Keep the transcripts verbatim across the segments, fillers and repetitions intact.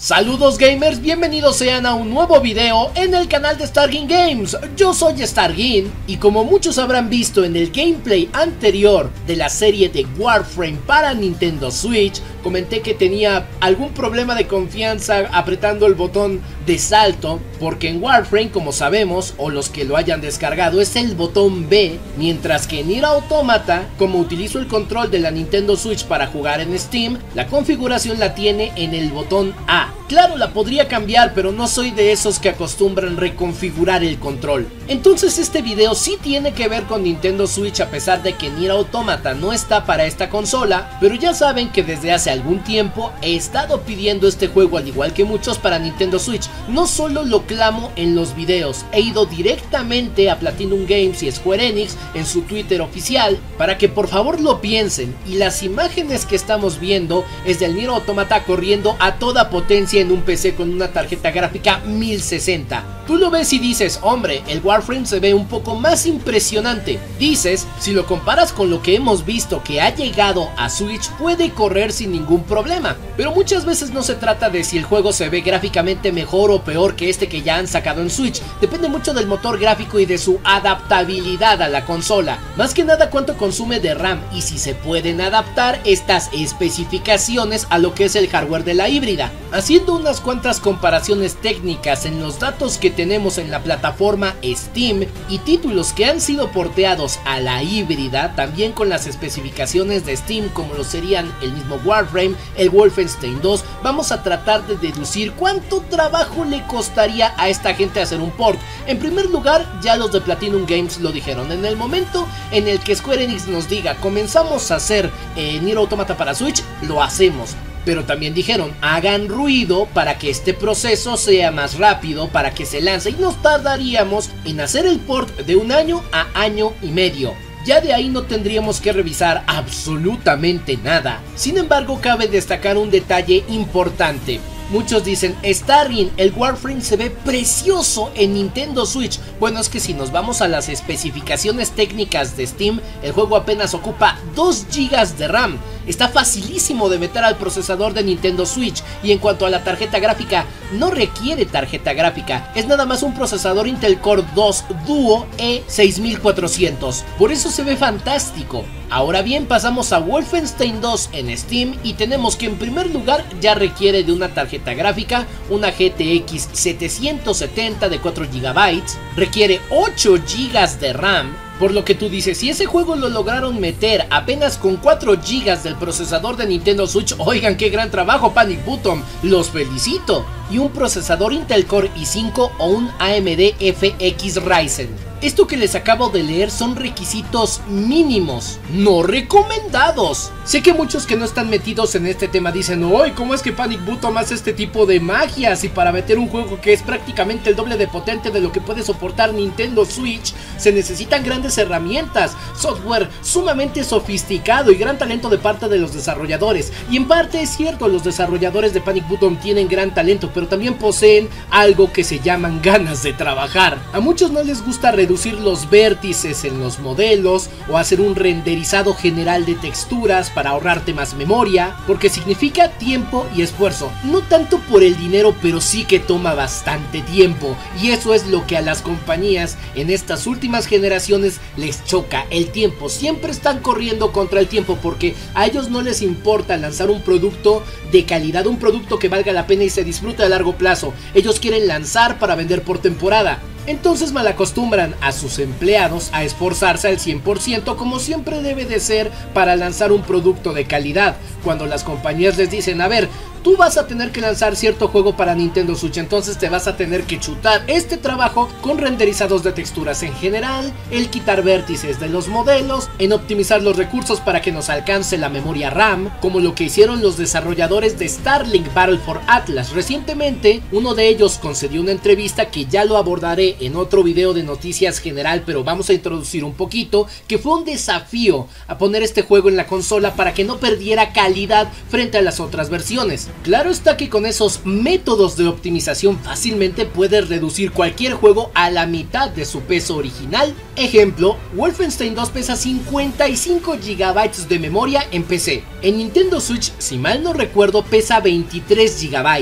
Saludos gamers, bienvenidos sean a un nuevo video en el canal de Stargin Games. Yo soy Stargin y como muchos habrán visto en el gameplay anterior de la serie de Warframe para Nintendo Switch, comenté que tenía algún problema de confianza apretando el botón de salto, porque en Warframe, como sabemos, o los que lo hayan descargado, es el botón B, mientras que en Nier Automata, como utilizo el control de la Nintendo Switch para jugar en Steam, la configuración la tiene en el botón A. Claro, la podría cambiar, pero no soy de esos que acostumbran reconfigurar el control. Entonces este video sí tiene que ver con Nintendo Switch, a pesar de que Nier Automata no está para esta consola, pero ya saben que desde hace algún tiempo he estado pidiendo este juego, al igual que muchos, para Nintendo Switch. No solo lo clamo en los videos, he ido directamente a Platinum Games y Square Enix en su Twitter oficial para que por favor lo piensen, y las imágenes que estamos viendo es del Nier Automata corriendo a toda potencia en un P C con una tarjeta gráfica mil sesenta. Tú lo ves y dices, hombre, el Warframe se ve un poco más impresionante. Dices, si lo comparas con lo que hemos visto que ha llegado a Switch, puede correr sin ningún problema. Pero muchas veces no se trata de si el juego se ve gráficamente mejor o peor que este que ya han sacado en Switch. Depende mucho del motor gráfico y de su adaptabilidad a la consola. Más que nada cuánto consume de RAM y si se pueden adaptar estas especificaciones a lo que es el hardware de la híbrida. Haciendo unas cuantas comparaciones técnicas en los datos que tenemos en la plataforma Steam y títulos que han sido porteados a la híbrida, también con las especificaciones de Steam como lo serían el mismo Warframe, el Wolfenstein dos, vamos a tratar de deducir cuánto trabajo le costaría a esta gente hacer un port. En primer lugar, ya los de Platinum Games lo dijeron, en el momento en el que Square Enix nos diga comenzamos a hacer eh, Nier Automata para Switch, lo hacemos. Pero también dijeron, hagan ruido para que este proceso sea más rápido, para que se lance, y nos tardaríamos en hacer el port de un año a año y medio. Ya de ahí no tendríamos que revisar absolutamente nada. Sin embargo, cabe destacar un detalle importante. Muchos dicen, Stargin, el Warframe se ve precioso en Nintendo Switch. Bueno, es que si nos vamos a las especificaciones técnicas de Steam, el juego apenas ocupa dos gigas de RAM. Está facilísimo de meter al procesador de Nintendo Switch. Y en cuanto a la tarjeta gráfica, no requiere tarjeta gráfica. Es nada más un procesador Intel Core dos Duo E seis mil cuatrocientos. Por eso se ve fantástico. Ahora bien, pasamos a Wolfenstein dos en Steam y tenemos que en primer lugar ya requiere de una tarjeta gráfica, una G T X setecientos setenta de cuatro gigabytes, requiere ocho gigas de RAM. Por lo que tú dices, si ese juego lo lograron meter apenas con cuatro gigas del procesador de Nintendo Switch, oigan qué gran trabajo Panic Button, los felicito. Y un procesador Intel Core i cinco o un A M D F X Ryzen. Esto que les acabo de leer son requisitos mínimos, no recomendados. Sé que muchos que no están metidos en este tema dicen, ¡ay! ¿Cómo es que Panic Button hace este tipo de magias? Y para meter un juego que es prácticamente el doble de potente de lo que puede soportar Nintendo Switch, se necesitan grandes herramientas, software sumamente sofisticado y gran talento de parte de los desarrolladores. Y en parte es cierto, los desarrolladores de Panic Button tienen gran talento, pero también poseen algo que se llaman ganas de trabajar. A muchos no les gusta reducir los vértices en los modelos o hacer un renderizado general de texturas para ahorrarte más memoria, porque significa tiempo y esfuerzo, no tanto por el dinero, pero sí que toma bastante tiempo, y eso es lo que a las compañías en estas últimas generaciones les choca, el tiempo. Siempre están corriendo contra el tiempo porque a ellos no les importa lanzar un producto de calidad, un producto que valga la pena y se disfrute a largo plazo. Ellos quieren lanzar para vender por temporada. Entonces malacostumbran a sus empleados a esforzarse al cien por ciento, como siempre debe de ser, para lanzar un producto de calidad. Cuando las compañías les dicen, a ver, tú vas a tener que lanzar cierto juego para Nintendo Switch, entonces te vas a tener que chutar este trabajo con renderizados de texturas en general, el quitar vértices de los modelos, en optimizar los recursos para que nos alcance la memoria RAM, como lo que hicieron los desarrolladores de Starlink Battle for Atlas. Recientemente, uno de ellos concedió una entrevista que ya lo abordaré en otro video de noticias general, pero vamos a introducir un poquito, que fue un desafío a poner este juego en la consola para que no perdiera calidad frente a las otras versiones. Claro está que con esos métodos de optimización fácilmente puedes reducir cualquier juego a la mitad de su peso original. Ejemplo, Wolfenstein dos pesa cincuenta y cinco gigabytes de memoria en P C. En Nintendo Switch, si mal no recuerdo, pesa veintitrés gigabytes.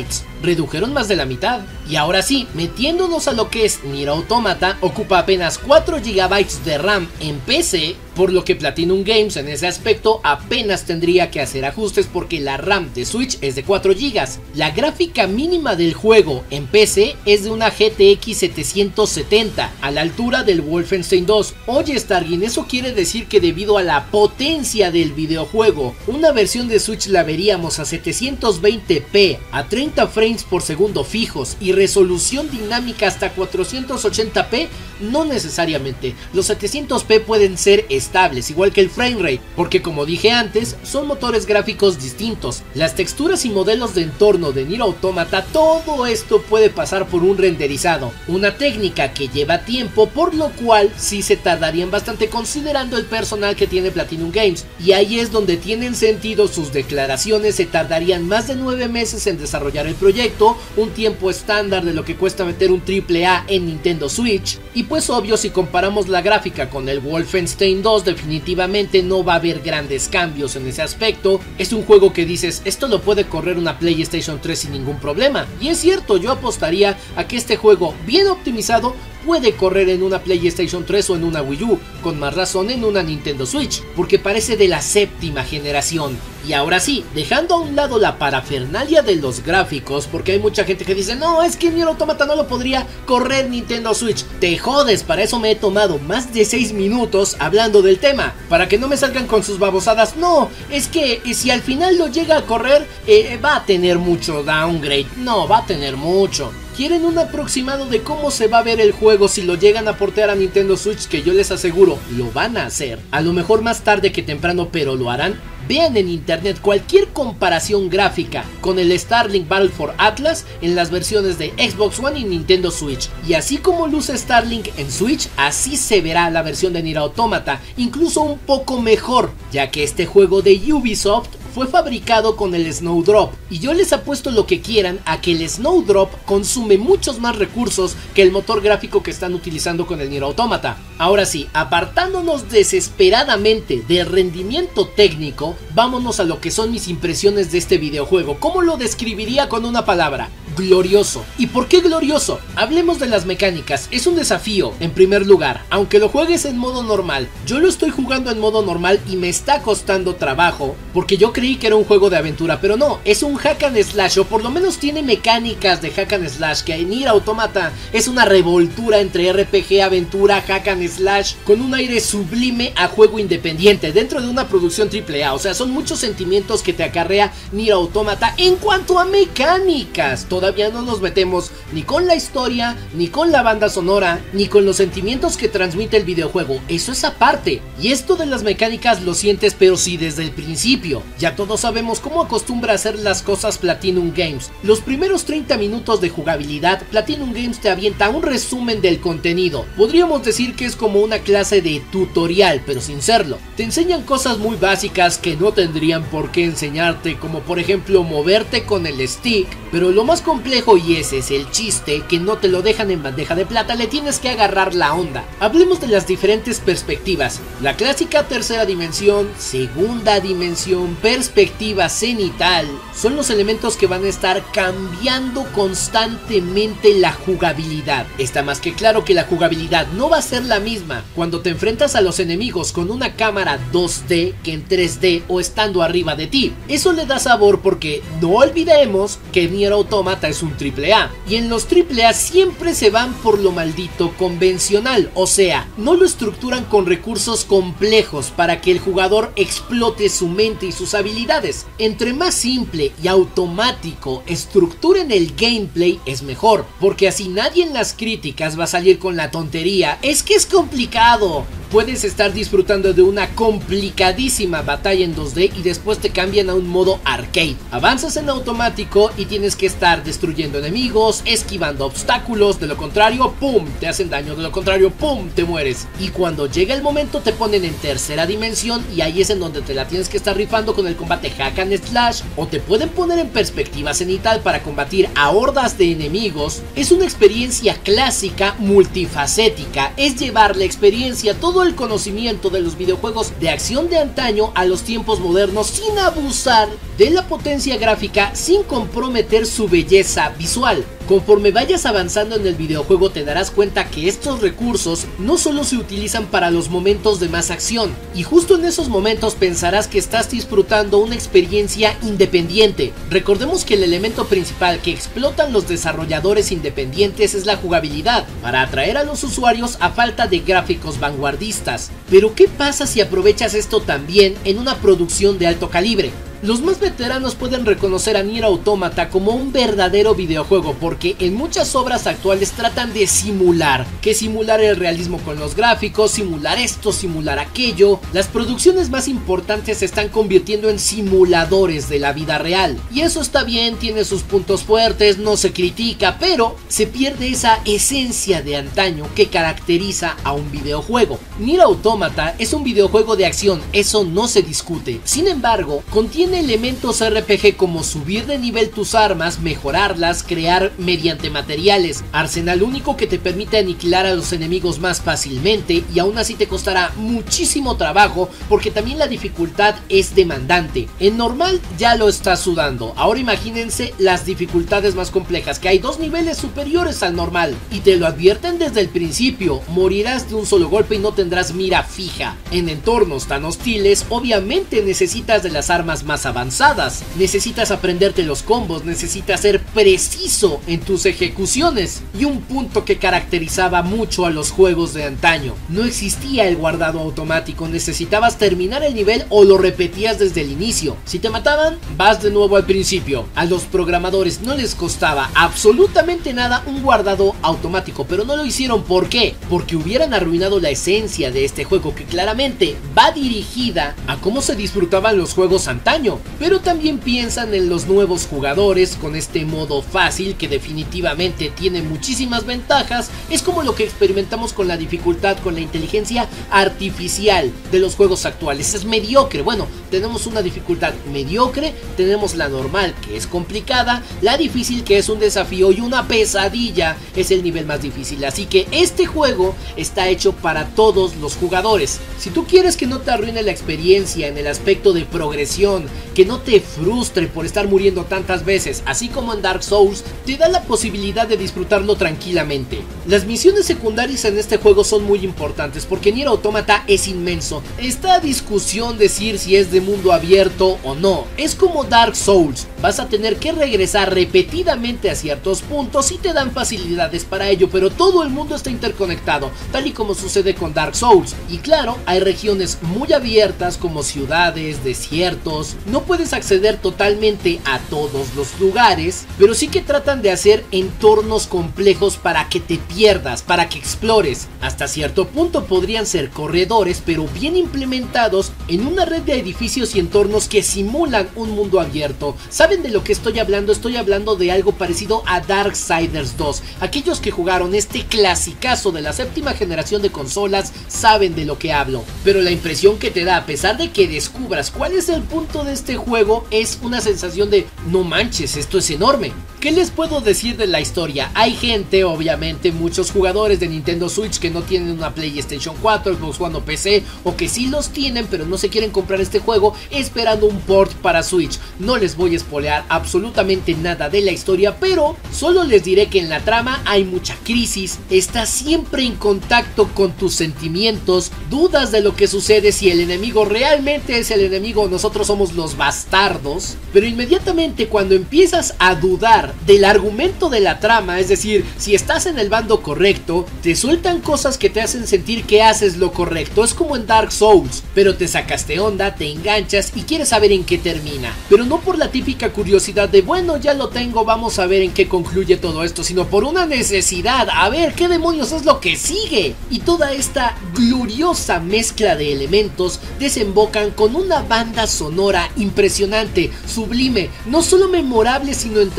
redujeron más de la mitad. Y ahora sí, metiéndonos a lo que es Nier Automata, ocupa apenas cuatro gigabytes de RAM en P C, por lo que Platinum Games en ese aspecto apenas tendría que hacer ajustes porque la RAM de Switch es de cuatro gigas. La gráfica mínima del juego en P C es de una G T X setecientos setenta, a la altura del Wolfenstein dos. Oye Stargin, eso quiere decir que debido a la potencia del videojuego, una versión de Switch la veríamos a setecientos veinte p, a treinta frames por segundo fijos y resolución dinámica hasta cuatrocientos ochenta p. No necesariamente, los setecientos p pueden ser estables, igual que el framerate, porque como dije antes, son motores gráficos distintos. Las texturas y modelos de entorno de Nier Automata, todo esto puede pasar por un renderizado, una técnica que lleva tiempo, por lo cual sí se tardarían bastante considerando el personal que tiene Platinum Games, y ahí es donde tienen sentido sus declaraciones. Se tardarían más de nueve meses en desarrollar el proyecto, un tiempo estándar de lo que cuesta meter un triple A en Nintendo Switch, y pues obvio, si comparamos la gráfica con el Wolfenstein dos, definitivamente no va a haber grandes cambios en ese aspecto. Es un juego que dices, esto lo puede correr una PlayStation tres sin ningún problema, y es cierto, yo apostaría a que este juego bien optimizado puede correr en una PlayStation tres o en una Wii U, con más razón en una Nintendo Switch, porque parece de la séptima generación. Y ahora sí, dejando a un lado la parafernalia de los gráficos, porque hay mucha gente que dice, no, es que Nier Automata no lo podría correr Nintendo Switch. Te jodes, para eso me he tomado más de seis minutos hablando del tema, para que no me salgan con sus babosadas. No, es que si al final lo llega a correr, eh, va a tener mucho downgrade. No, va a tener mucho. ¿Quieren un aproximado de cómo se va a ver el juego si lo llegan a portear a Nintendo Switch? Que yo les aseguro, lo van a hacer. A lo mejor más tarde que temprano, pero lo harán. Vean en internet cualquier comparación gráfica con el Starlink Battle for Atlas en las versiones de Xbox One y Nintendo Switch. Y así como luce Starlink en Switch, así se verá la versión de Nier Automata, incluso un poco mejor, ya que este juego de Ubisoft fue fabricado con el Snowdrop, y yo les apuesto lo que quieran a que el Snowdrop consume muchos más recursos que el motor gráfico que están utilizando con el Nier Automata. Ahora sí, apartándonos desesperadamente del rendimiento técnico, vámonos a lo que son mis impresiones de este videojuego. ¿Cómo lo describiría con una palabra? Glorioso. ¿Y por qué glorioso? Hablemos de las mecánicas. Es un desafío, en primer lugar, aunque lo juegues en modo normal. Yo lo estoy jugando en modo normal y me está costando trabajo, porque yo creí que era un juego de aventura, pero no, es un hack and slash, o por lo menos tiene mecánicas de hack and slash, que en Nier Automata es una revoltura entre R P G, aventura, hack and slash, con un aire sublime a juego independiente, dentro de una producción triple A. O sea, son muchos sentimientos que te acarrea Nier Automata en cuanto a mecánicas. Todavía no nos metemos ni con la historia, ni con la banda sonora, ni con los sentimientos que transmite el videojuego. Eso es aparte. Y esto de las mecánicas lo sientes, pero sí desde el principio. Ya todos sabemos cómo acostumbra a hacer las cosas Platinum Games. Los primeros treinta minutos de jugabilidad, Platinum Games te avienta un resumen del contenido. Podríamos decir que es como una clase de tutorial, pero sin serlo. Te enseñan cosas muy básicas que no tendrían por qué enseñarte, como por ejemplo moverte con el stick, pero lo más complejo, y ese es el chiste, que no te lo dejan en bandeja de plata, le tienes que agarrar la onda. Hablemos de las diferentes perspectivas. La clásica tercera dimensión, segunda dimensión, perspectiva cenital, son los elementos que van a estar cambiando constantemente la jugabilidad. Está más que claro que la jugabilidad no va a ser la misma cuando te enfrentas a los enemigos con una cámara dos D que en tres D o estando arriba de ti. Eso le da sabor porque no olvidemos que Nier Automata es un triple A, y en los triple A siempre se van por lo maldito convencional, o sea, no lo estructuran con recursos complejos para que el jugador explote su mente y sus habilidades. Entre más simple y automático estructuren el gameplay es mejor, porque así nadie en las críticas va a salir con la tontería, es que es complicado. Puedes estar disfrutando de una complicadísima batalla en dos D y después te cambian a un modo arcade. Avanzas en automático y tienes que estar destruyendo enemigos, esquivando obstáculos, de lo contrario, ¡pum!, te hacen daño, de lo contrario, ¡pum!, te mueres. Y cuando llega el momento te ponen en tercera dimensión y ahí es en donde te la tienes que estar rifando con el combate hack and slash, o te pueden poner en perspectiva cenital para combatir a hordas de enemigos. Es una experiencia clásica multifacética, es llevar la experiencia todo todo el conocimiento de los videojuegos de acción de antaño a los tiempos modernos sin abusar de la potencia gráfica, sin comprometer su belleza visual. Conforme vayas avanzando en el videojuego te darás cuenta que estos recursos no solo se utilizan para los momentos de más acción, y justo en esos momentos pensarás que estás disfrutando una experiencia independiente. Recordemos que el elemento principal que explotan los desarrolladores independientes es la jugabilidad, para atraer a los usuarios a falta de gráficos vanguardistas. Pero ¿qué pasa si aprovechas esto también en una producción de alto calibre? Los más veteranos pueden reconocer a Nier Automata como un verdadero videojuego, porque en muchas obras actuales tratan de simular, que simular el realismo con los gráficos, simular esto, simular aquello. Las producciones más importantes se están convirtiendo en simuladores de la vida real, y eso está bien, tiene sus puntos fuertes, no se critica, pero se pierde esa esencia de antaño que caracteriza a un videojuego. Nier Automata es un videojuego de acción, eso no se discute. Sin embargo, contiene elementos R P G como subir de nivel tus armas, mejorarlas, crear mediante materiales, arsenal único que te permite aniquilar a los enemigos más fácilmente, y aún así te costará muchísimo trabajo porque también la dificultad es demandante. En normal ya lo estás sudando, ahora imagínense las dificultades más complejas, que hay dos niveles superiores al normal, y te lo advierten desde el principio: morirás de un solo golpe y no tendrás mira fija. En entornos tan hostiles obviamente necesitas de las armas más avanzadas, necesitas aprenderte los combos, necesitas ser preciso en tus ejecuciones, y un punto que caracterizaba mucho a los juegos de antaño: no existía el guardado automático, necesitabas terminar el nivel o lo repetías desde el inicio. Si te mataban, vas de nuevo al principio. A los programadores no les costaba absolutamente nada un guardado automático, pero no lo hicieron. ¿Por qué? Porque hubieran arruinado la esencia de este juego, que claramente va dirigida a cómo se disfrutaban los juegos antaño. Pero también piensan en los nuevos jugadores con este modo fácil que definitivamente tiene muchísimas ventajas. Es como lo que experimentamos con la dificultad, con la inteligencia artificial de los juegos actuales. Es mediocre. Bueno, tenemos una dificultad mediocre, tenemos la normal, que es complicada, la difícil, que es un desafío, y una pesadilla es el nivel más difícil. Así que este juego está hecho para todos los jugadores. Si tú quieres que no te arruine la experiencia en el aspecto de progresión, que no te frustre por estar muriendo tantas veces, así como en Dark Souls, te da la posibilidad de disfrutarlo tranquilamente. Las misiones secundarias en este juego son muy importantes porque Nier Automata es inmenso. Está a discusión decir si es de mundo abierto o no. Es como Dark Souls, vas a tener que regresar repetidamente a ciertos puntos y te dan facilidades para ello, pero todo el mundo está interconectado, tal y como sucede con Dark Souls. Y claro, hay regiones muy abiertas como ciudades, desiertos. No puedes acceder totalmente a todos los lugares, pero sí que tratan de hacer entornos complejos para que te pierdas, para que explores. Hasta cierto punto podrían ser corredores, pero bien implementados en una red de edificios y entornos que simulan un mundo abierto. ¿Saben de lo que estoy hablando? Estoy hablando de algo parecido a Darksiders dos. Aquellos que jugaron este clasicazo de la séptima generación de consolas saben de lo que hablo. Pero la impresión que te da, a pesar de que descubras cuál es el punto de este juego, es una sensación de no manches, esto es enorme. ¿Qué les puedo decir de la historia? Hay gente, obviamente, muchos jugadores de Nintendo Switch que no tienen una PlayStation cuatro, Xbox One o P C, o que sí los tienen pero no se quieren comprar este juego esperando un port para Switch. No les voy a spoilear absolutamente nada de la historia, pero solo les diré que en la trama hay mucha crisis, estás siempre en contacto con tus sentimientos, dudas de lo que sucede, si el enemigo realmente es el enemigo o nosotros somos los bastardos, pero inmediatamente cuando empiezas a dudar del argumento de la trama, es decir, si estás en el bando correcto, te sueltan cosas que te hacen sentir que haces lo correcto. Es como en Dark Souls, pero te sacaste onda, te enganchas y quieres saber en qué termina, pero no por la típica curiosidad de bueno, ya lo tengo, vamos a ver en qué concluye todo esto, sino por una necesidad, a ver qué demonios es lo que sigue. Y toda esta gloriosa mezcla de elementos desembocan con una banda sonora impresionante, sublime, no solo memorable sino entrañable.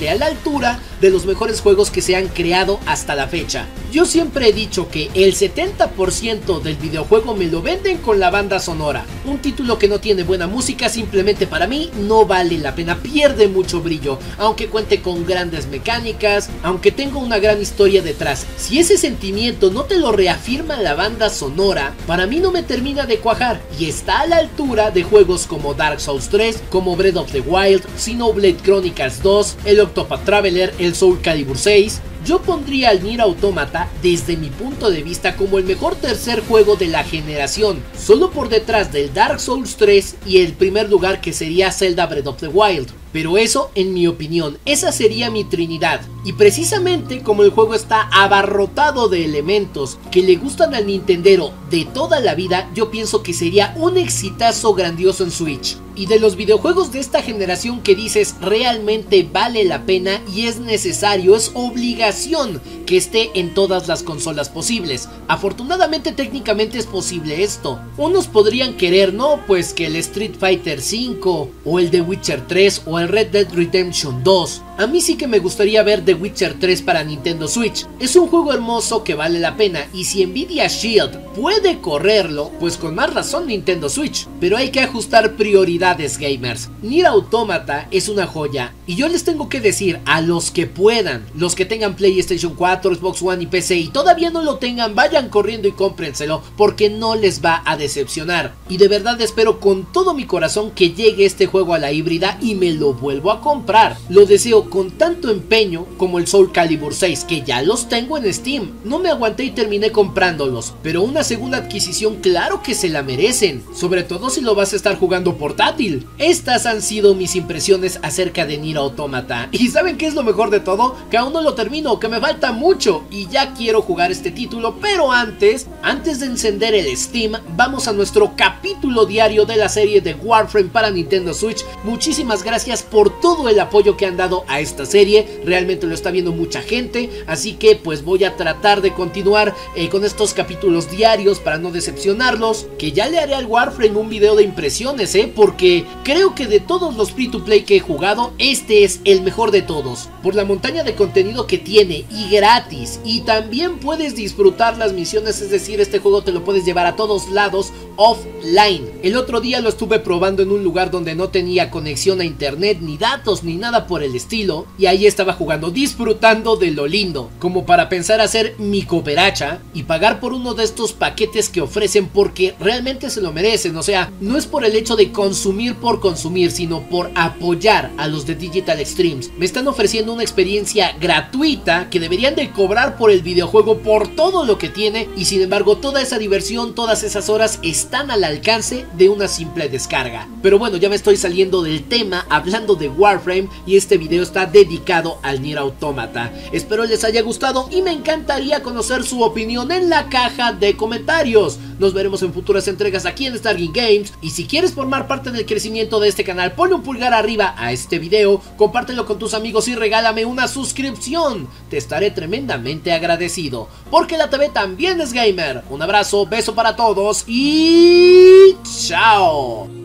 esté a la altura de los mejores juegos que se han creado hasta la fecha. Yo siempre he dicho que el setenta por ciento del videojuego me lo venden con la banda sonora. Un título que no tiene buena música simplemente para mí no vale la pena, pierde mucho brillo, aunque cuente con grandes mecánicas, aunque tenga una gran historia detrás. Si ese sentimiento no te lo reafirma la banda sonora, para mí no me termina de cuajar, y está a la altura de juegos como Dark Souls tres, como Breath of the Wild, Xenoblade Chronicles dos, el Octopath Traveler, el Soul Calibur seis. Yo pondría al Nier Automata desde mi punto de vista como el mejor tercer juego de la generación, solo por detrás del Dark Souls tres y el primer lugar que sería Zelda Breath of the Wild. Pero eso, en mi opinión, esa sería mi trinidad. Y precisamente como el juego está abarrotado de elementos que le gustan al nintendero de toda la vida, yo pienso que sería un exitazo grandioso en Switch. Y de los videojuegos de esta generación que dices realmente vale la pena y es necesario, es obligación que esté en todas las consolas posibles. Afortunadamente técnicamente es posible esto. Unos podrían querer, no, pues que el Street Fighter cinco o el The Witcher tres o el Red Dead Redemption dos. A mí sí que me gustaría ver The Witcher tres para Nintendo Switch. Es un juego hermoso que vale la pena, y si Nvidia Shield puede correrlo, pues con más razón Nintendo Switch. Pero hay que ajustar prioridades, gamers. Nier Automata es una joya, y yo les tengo que decir a los que puedan, los que tengan PlayStation cuatro, Xbox One y P C y todavía no lo tengan, vayan corriendo y cómprenselo, porque no les va a decepcionar. Y de verdad espero con todo mi corazón que llegue este juego a la híbrida y me lo vuelvo a comprar. Lo deseo con tanto empeño como el Soul Calibur seis, que ya los tengo en Steam. No me aguanté y terminé comprándolos, pero una segunda adquisición claro que se la merecen, sobre todo si lo vas a estar jugando portátil. Estas han sido mis impresiones acerca de Nier Automata. ¿Y saben qué es lo mejor de todo? Que aún no lo termino, que me falta mucho y ya quiero jugar este título. Pero antes, antes de encender el Steam, vamos a nuestro capítulo diario de la serie de Warframe para Nintendo Switch. Muchísimas gracias por todo el apoyo que han dado a esta serie, realmente lo está viendo mucha gente, así que pues voy a tratar de continuar eh, con estos capítulos diarios para no decepcionarlos, que ya le haré al Warframe un video de impresiones, eh, porque creo que de todos los free to play que he jugado, este es el mejor de todos, por la montaña de contenido que tiene y gratis, y también puedes disfrutar las misiones, es decir, este juego te lo puedes llevar a todos lados offline. El otro día lo estuve probando en un lugar donde no tenía conexión a internet, ni datos, ni nada por el estilo, y ahí estaba jugando, disfrutando de lo lindo, como para pensar hacer mi cooperacha y pagar por uno de estos paquetes que ofrecen, porque realmente se lo merecen. O sea, no es por el hecho de consumir por consumir, sino por apoyar a los de Digital Extremes. Me están ofreciendo una experiencia gratuita que deberían de cobrar por el videojuego por todo lo que tiene, y sin embargo toda esa diversión, todas esas horas están al alcance de una simple descarga. Pero bueno, ya me estoy saliendo del tema hablando de Warframe, y este video está dedicado al Nier Automata. Espero les haya gustado y me encantaría conocer su opinión en la caja de comentarios. Nos veremos en futuras entregas aquí en Stargate Games, y si quieres formar parte del crecimiento de este canal, ponle un pulgar arriba a este video, compártelo con tus amigos y regálame una suscripción. Te estaré tremendamente agradecido, porque la T V también es gamer. Un abrazo, beso para todos y chao.